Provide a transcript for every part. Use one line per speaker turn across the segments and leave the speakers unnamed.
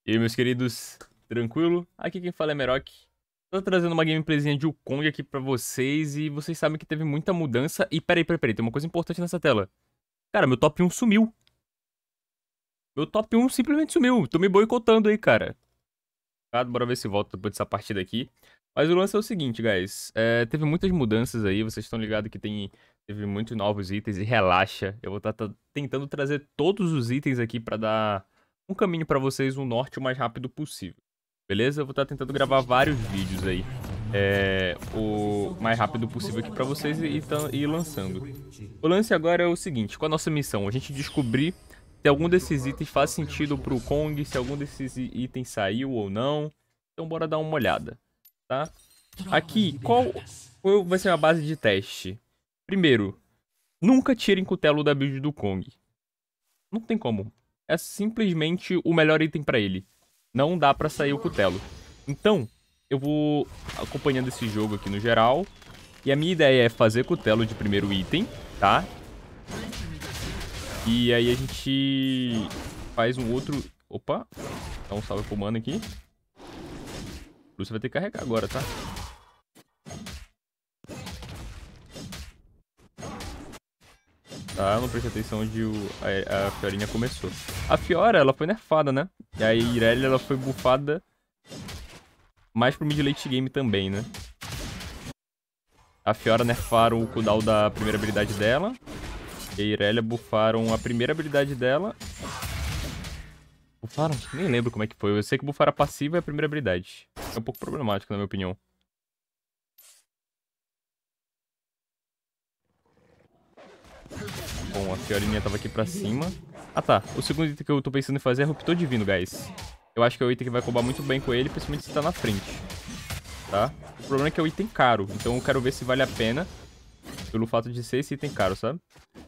E aí, meus queridos, tranquilo? Aqui quem fala é Merock. Tô trazendo uma gameplayzinha de Wukong aqui pra vocês e vocês sabem que teve muita mudança. E peraí, tem uma coisa importante nessa tela. Cara, meu top 1 sumiu. Meu top 1 simplesmente sumiu. Tô me boicotando aí, cara. Bora ver se volta depois dessa partida aqui. Mas o lance é o seguinte, guys. Teve muitas mudanças aí, vocês estão ligados que teve muitos novos itens e relaxa. Eu vou estar tentando trazer todos os itens aqui pra dar um caminho pra vocês, um norte o mais rápido possível. Beleza? Eu vou estar tentando gravar vários vídeos aí. O mais rápido possível aqui pra vocês e ir lançando. O lance agora é o seguinte, com a nossa missão, a gente descobrir se algum desses itens faz sentido pro Kong, se algum desses itens saiu ou não. Então bora dar uma olhada, tá? Aqui, qual vai ser a base de teste? Primeiro, nunca tirem cutelo da build do Kong. Não tem como. É simplesmente o melhor item pra ele. Não dá pra sair o cutelo. Então, eu vou acompanhando esse jogo aqui no geral. E a minha ideia é fazer cutelo de primeiro item, tá? E aí a gente faz um outro... Opa! Dá um salve pro mano aqui. Você vai ter que carregar agora, tá? Tá, não prestei atenção onde a Fiorinha começou. A Fiora, ela foi nerfada, né? E a Irelia, ela foi buffada mais pro mid late game também, né? A Fiora nerfaram o cooldown da primeira habilidade dela. E a Irelia buffaram a primeira habilidade dela. Buffaram? Nem lembro como é que foi. Eu sei que buffaram a passiva e a primeira habilidade. É um pouco problemático, na minha opinião. Bom, a Fiorinha tava aqui pra cima. Ah tá, o segundo item que eu tô pensando em fazer é Ruptor Divino, guys. Eu acho que é o item que vai combar muito bem com ele, principalmente se tá na frente. Tá? O problema é que é o item caro, então eu quero ver se vale a pena. Pelo fato de ser esse item caro, sabe?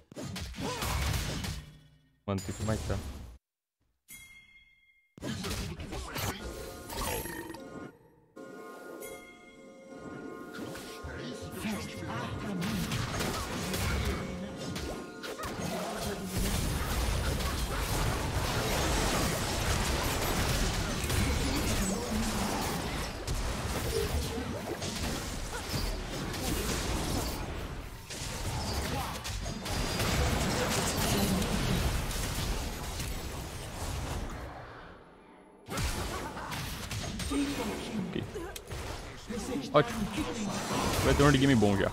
Mano, o que vai estar? Okay. Ótimo. Vai ter um early game bom já.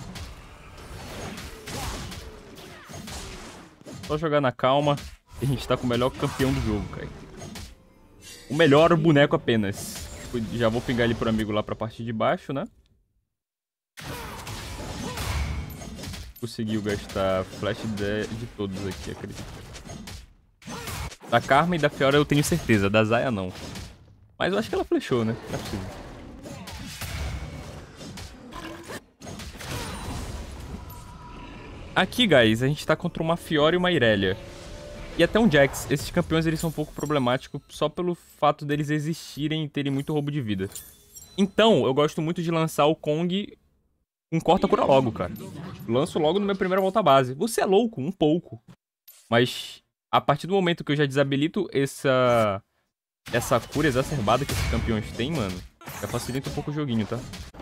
Só jogar na calma. E a gente tá com o melhor campeão do jogo, cara. O melhor boneco apenas. Já vou pingar ele pro amigo lá pra parte de baixo, né? Conseguiu gastar flash de todos aqui, acredito. Da Karma e da Fiora eu tenho certeza, da Zaya não. Mas eu acho que ela flashou, né? Não é possível. Aqui, guys, a gente tá contra uma Fiora e uma Irelia. E até um Jax. Esses campeões, eles são um pouco problemáticos só pelo fato deles existirem e terem muito roubo de vida. Então, eu gosto muito de lançar o Kong com corta-cura logo, cara. Lanço logo no meu primeiro volta base. Você é louco, um pouco. Mas, a partir do momento que eu já desabilito essa cura exacerbada que esses campeões têm, mano, já facilita um pouco o joguinho, tá?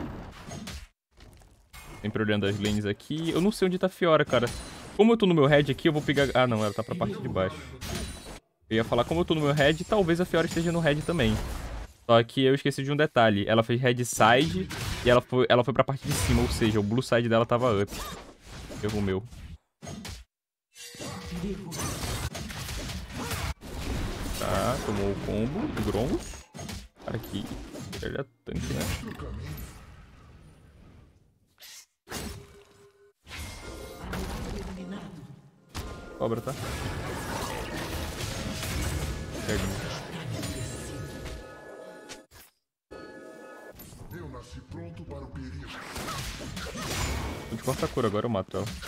Sempre olhando as lanes aqui. Eu não sei onde tá a Fiora, cara. Como eu tô no meu head aqui, eu vou pegar... Ah, não, ela tá pra parte de baixo. Eu ia falar, como eu tô no meu head, talvez a Fiora esteja no head também. Só que eu esqueci de um detalhe. Ela fez head side e ela foi pra parte de cima, ou seja, o blue side dela tava up. Erro meu. Tá, tomou o combo do Grom. Cara, aqui. Ele é tanque, né? Cobra, tá?
Eu nasci pronto para o perigo.
Tô de corta-cura, agora eu mato ela.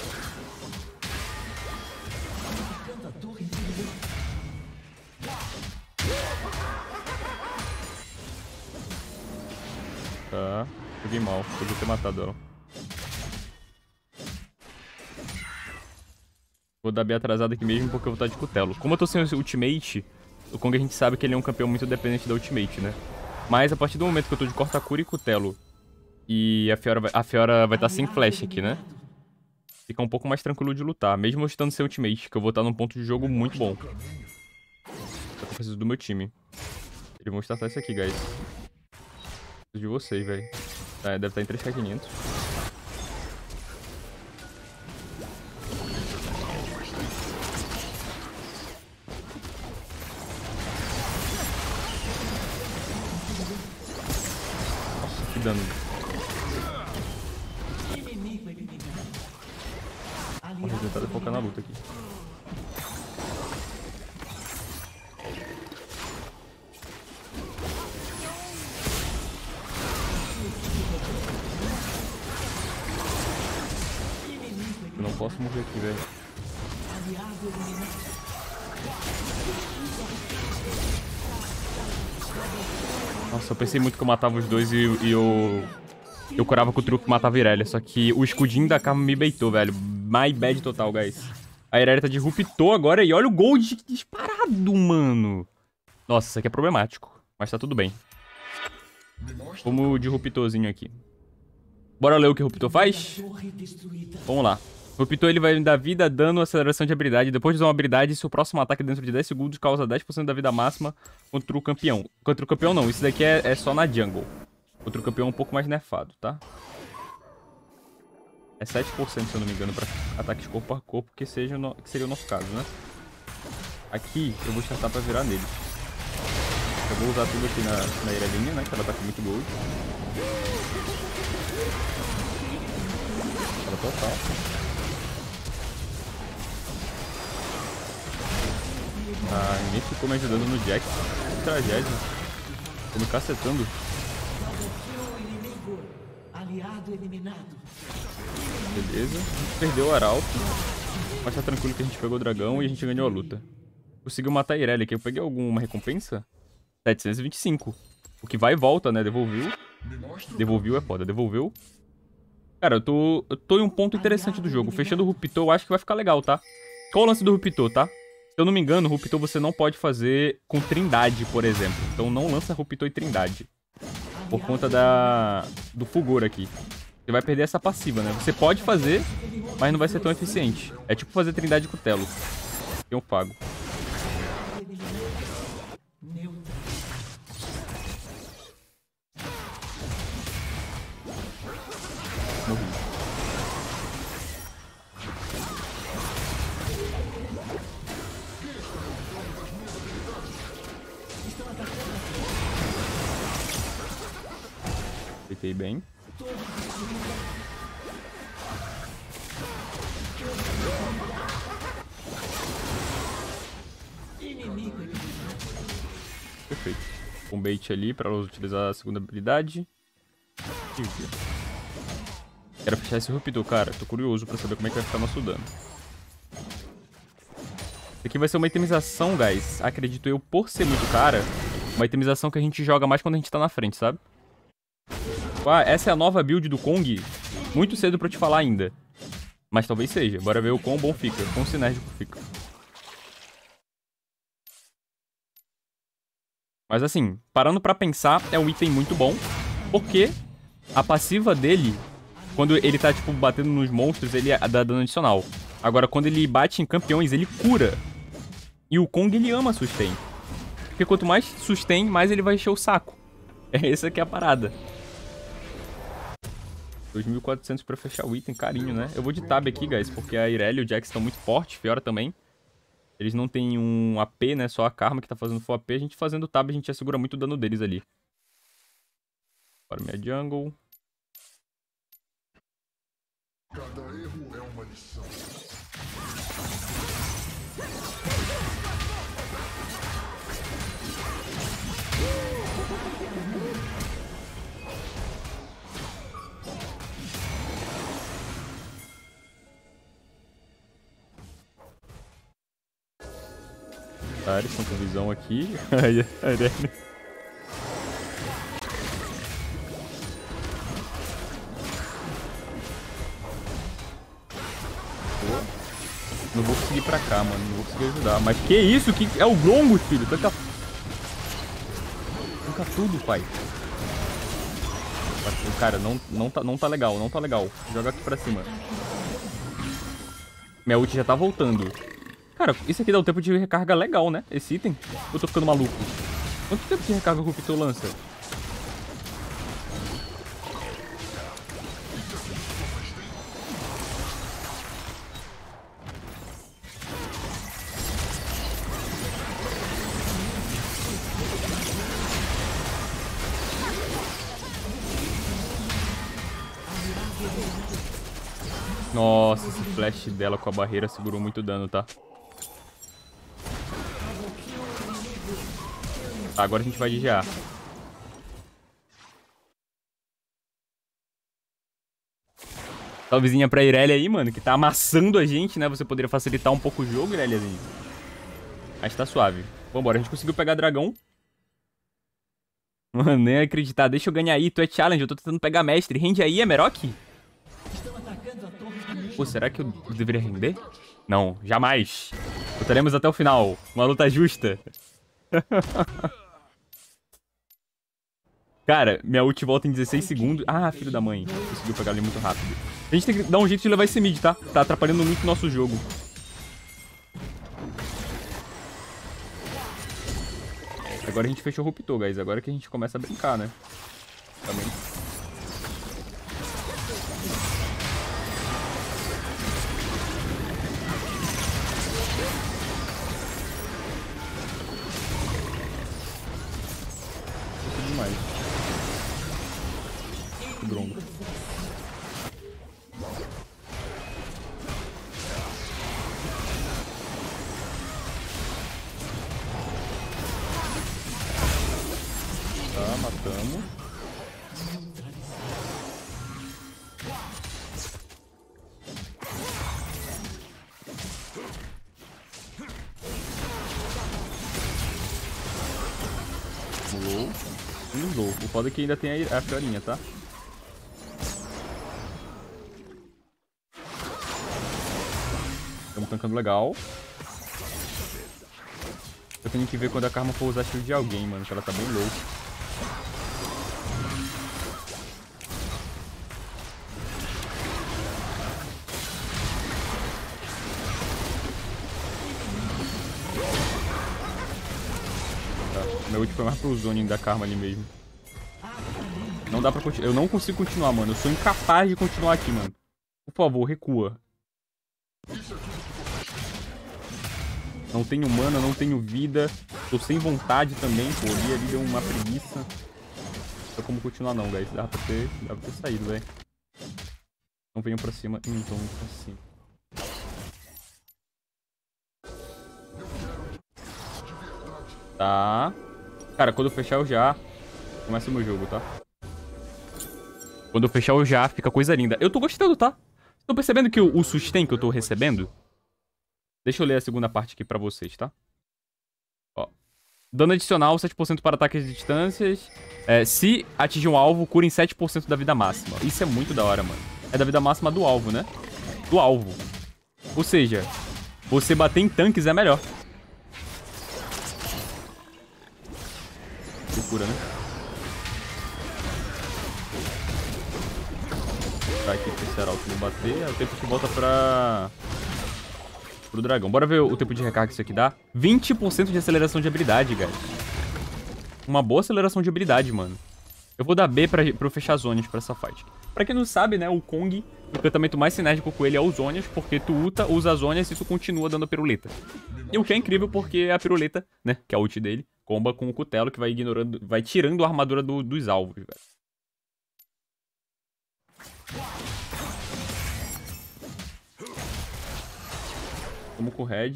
Tá, joguei mal, podia ter matado ela. Vou dar bem atrasado aqui mesmo porque eu vou estar de cutelo. Como eu tô sem ultimate, O Kong a gente sabe que ele é um campeão muito dependente da ultimate, né? Mas a partir do momento que eu tô de Corta-Cura e Cutelo e a Fiora vai estar sem flash aqui, né? Fica um pouco mais tranquilo de lutar, mesmo eu estando sem ultimate, que eu vou estar num ponto de jogo muito bom. Só que eu preciso do meu time. Eles vão startar isso aqui, guys. Preciso de vocês, velho. Tá, deve estar em 3k500. Nossa, que dano. Vou tentar focar na luta aqui. Eu não posso morrer aqui, velho. Nossa, eu pensei muito que eu matava os dois e eu curava com o truque e matava a Irelia. Só que o escudinho da Karma me baitou, velho. My bad total, guys. A Irelia tá de Ruptor agora e olha o gold disparado, mano. Nossa, isso aqui é problemático. Mas tá tudo bem. Vamos de Ruptorzinho aqui. Bora ler o que o Ruptor faz? Vamos lá. O Ruptor ele vai dar vida, dano, aceleração de habilidade. Depois de usar uma habilidade, seu próximo ataque dentro de 10 segundos causa 10% da vida máxima contra o campeão. Contra o campeão não, isso daqui é só na jungle. Contra o campeão é um pouco mais nerfado, tá? É 7%, se eu não me engano, pra ataques corpo a corpo, que seria o nosso caso, né? Aqui eu vou startar pra virar neles. Eu vou usar tudo aqui na Irelinha, né? Que ela tá com muito gold. Ela total. Ah, ninguém ficou me ajudando no Jax. Que tragédia. Tô me cacetando. Beleza. Perdeu o Arauto. Mas tá tranquilo que a gente pegou o dragão e a gente ganhou a luta. Conseguiu matar a Irelia aqui. Eu peguei alguma recompensa? 725. O que vai e volta, né? Devolveu. Devolveu é foda. Devolveu. Cara, eu tô em um ponto interessante do jogo. Fechando o Ruptor, eu acho que vai ficar legal, tá? Qual o lance do Ruptor, tá? Se eu não me engano, Ruptor você não pode fazer com Trindade, por exemplo. Então não lança Ruptor e Trindade. Por conta do Fulgor aqui. Você vai perder essa passiva, né? Você pode fazer, mas não vai ser tão eficiente. É tipo fazer Trindade com Telo. Eu pago. Morri. Fiquei bem. Perfeito. Um bait ali para utilizar a segunda habilidade. Quero fechar esse Ruptor, cara. Tô curioso pra saber como é que vai ficar nosso dano. Isso aqui vai ser uma itemização, guys. Acredito eu, por ser muito cara. Uma itemização que a gente joga mais quando a gente tá na frente, sabe? Ah, essa é a nova build do Kong. Muito cedo pra te falar ainda. Mas talvez seja. Bora ver o quão bom fica. Quão sinérgico fica. Mas assim, parando pra pensar, é um item muito bom. Porque a passiva dele, quando ele tá, tipo, batendo nos monstros, ele dá dano adicional. Agora, quando ele bate em campeões, ele cura. E o Kong, ele ama sustain. Porque quanto mais sustain, mais ele vai encher o saco. Essa que é a parada. 2.400 pra fechar o item, carinho, né? Eu vou de tab aqui, guys, porque a Irelia e o Jax estão muito fortes, Fiora também. Eles não tem um AP, né? Só a Karma que tá fazendo full AP. A gente fazendo tab, a gente assegura muito o dano deles ali. Bora minha jungle.
Cada erro é uma lição.
Com visão aqui. Não vou conseguir pra cá, mano. Não vou conseguir ajudar. Mas que isso? Que é o Grombo, filho? Tanca tudo, pai. Cara, não tá legal, não tá legal. Joga aqui pra cima. Minha ult já tá voltando. Cara, isso aqui dá um tempo de recarga legal, né? Esse item. Eu tô ficando maluco. Quanto tempo de recarga o Rupito lança? Nossa, esse flash dela com a barreira segurou muito dano, tá? Tá, agora a gente vai de GA. Salvezinha pra Irelia aí, mano, que tá amassando a gente, né? Você poderia facilitar um pouco o jogo, Ireliazinho. Mas tá suave. Vambora, a gente conseguiu pegar dragão. Mano, nem acreditar. Deixa eu ganhar aí, tu é challenge, eu tô tentando pegar mestre. Rende aí, Emerok? Pô, será que eu deveria render? Não, jamais. Lutaremos até o final. Uma luta justa. Cara, minha ult volta em 16 segundos. Ah, filho da mãe. Conseguiu pegar ali muito rápido. A gente tem que dar um jeito de levar esse mid, tá? Tá atrapalhando muito o nosso jogo. Agora a gente fechou o Ruptor, guys. Agora que a gente começa a brincar, né? Também. Demais. Que bronca. Tá, matamos. Low. Low. O foda é que ainda tem a fiorinha, tá? Estamos tancando legal. Eu tenho que ver quando a Karma for usar shield de alguém, mano, que ela tá bem low. Tá. Meu ult foi mais pro zoning da Karma ali mesmo. Não dá pra continuar. Eu não consigo continuar, mano. Eu sou incapaz de continuar aqui, mano. Por favor, recua. Não tenho mana, não tenho vida. Tô sem vontade também, pô. Ali deu uma preguiça. Não tem como continuar não, guys. Dá pra ter saído, velho. Não venham pra cima. Então vamos pra cima. Tá. Cara, quando eu fechar eu já... Começa o meu jogo, tá? Quando eu fechar eu já, fica coisa linda. Eu tô gostando, tá? Tô percebendo que o sustain que eu tô recebendo... Deixa eu ler a segunda parte aqui pra vocês, tá? Ó. Dano adicional, 7% para ataques de distâncias. Se atingir um alvo, cura em 7% da vida máxima. Isso é muito da hora, mano. É da vida máxima do alvo, né? Do alvo. Ou seja, você bater em tanques é melhor. Loucura, né? Tá aqui pro Seralt não bater. É o tempo que volta pro dragão. Bora ver o tempo de recarga que isso aqui dá. 20% de aceleração de habilidade, guys. Uma boa aceleração de habilidade, mano. Eu vou dar B pra eu fechar as zonas pra essa fight. Pra quem não sabe, né, o Kong, o encantamento mais sinérgico com ele é os Zônias, porque tu usa as Zônias e tu continua dando a piruleta. E o que é incrível porque a piruleta, né, que é a ult dele, comba com o cutelo que vai ignorando, vai tirando a armadura dos alvos, velho. Vamos com o Red.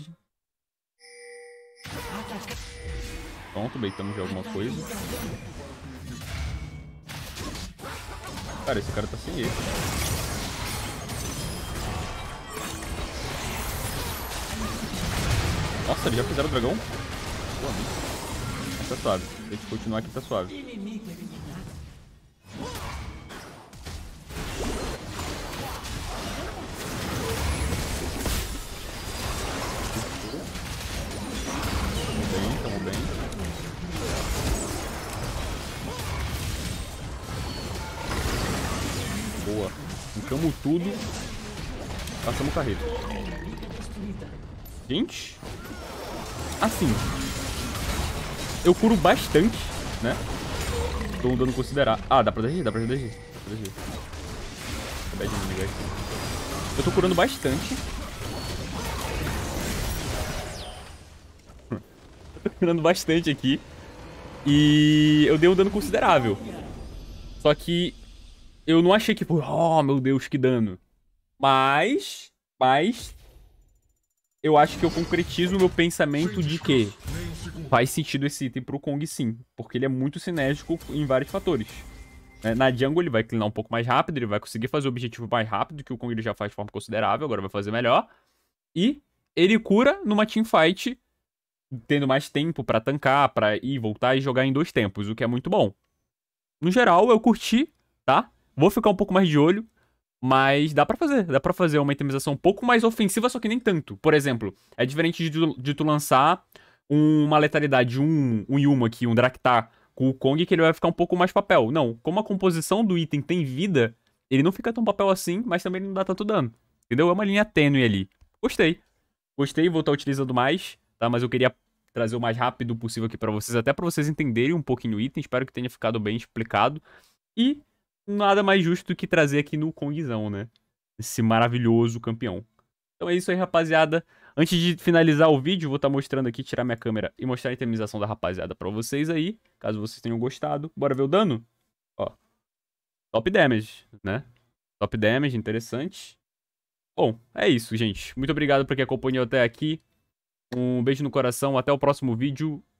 Pronto, baitamos de alguma coisa. Cara, esse cara tá sem E. Nossa, eles já fizeram o dragão? Pô, amigo. Tá suave. Se a gente continuar aqui, tá suave. Tancamos tudo. Passamos o carreto. Gente. Assim. Eu curo bastante, né? Tô um dano considerável. Ah, dá pra DG, dá pra DG. Eu tô curando bastante. Eu tô curando bastante aqui. E eu dei um dano considerável. Só que eu não achei que, oh, meu Deus, que dano. Mas eu acho que eu concretizo o meu pensamento de que faz sentido esse item pro Kong sim, porque ele é muito sinérgico em vários fatores. Na jungle ele vai clinar um pouco mais rápido, ele vai conseguir fazer o objetivo mais rápido, que o Kong ele já faz de forma considerável, agora vai fazer melhor. E ele cura numa teamfight, tendo mais tempo pra tancar, pra ir, voltar e jogar em 2 tempos, o que é muito bom. No geral, eu curti, tá? Vou ficar um pouco mais de olho, mas dá pra fazer uma itemização um pouco mais ofensiva, só que nem tanto. Por exemplo, é diferente de tu lançar uma letalidade, um Yuma aqui, um Draktar com o Kong, que ele vai ficar um pouco mais papel. Não, como a composição do item tem vida, ele não fica tão papel assim, mas também não dá tanto dano. Entendeu? É uma linha tênue ali. Gostei, vou estar utilizando mais, tá? Mas eu queria trazer o mais rápido possível aqui pra vocês, até pra vocês entenderem um pouquinho o item. Espero que tenha ficado bem explicado. E nada mais justo do que trazer aqui no Kongzão, né? Esse maravilhoso campeão. Então é isso aí, rapaziada. Antes de finalizar o vídeo, vou estar mostrando aqui, tirar minha câmera e mostrar a itemização da rapaziada pra vocês aí, caso vocês tenham gostado. Bora ver o dano? Ó, top damage, né? Top damage, interessante. Bom, é isso, gente. Muito obrigado por quem acompanhou até aqui. Um beijo no coração, até o próximo vídeo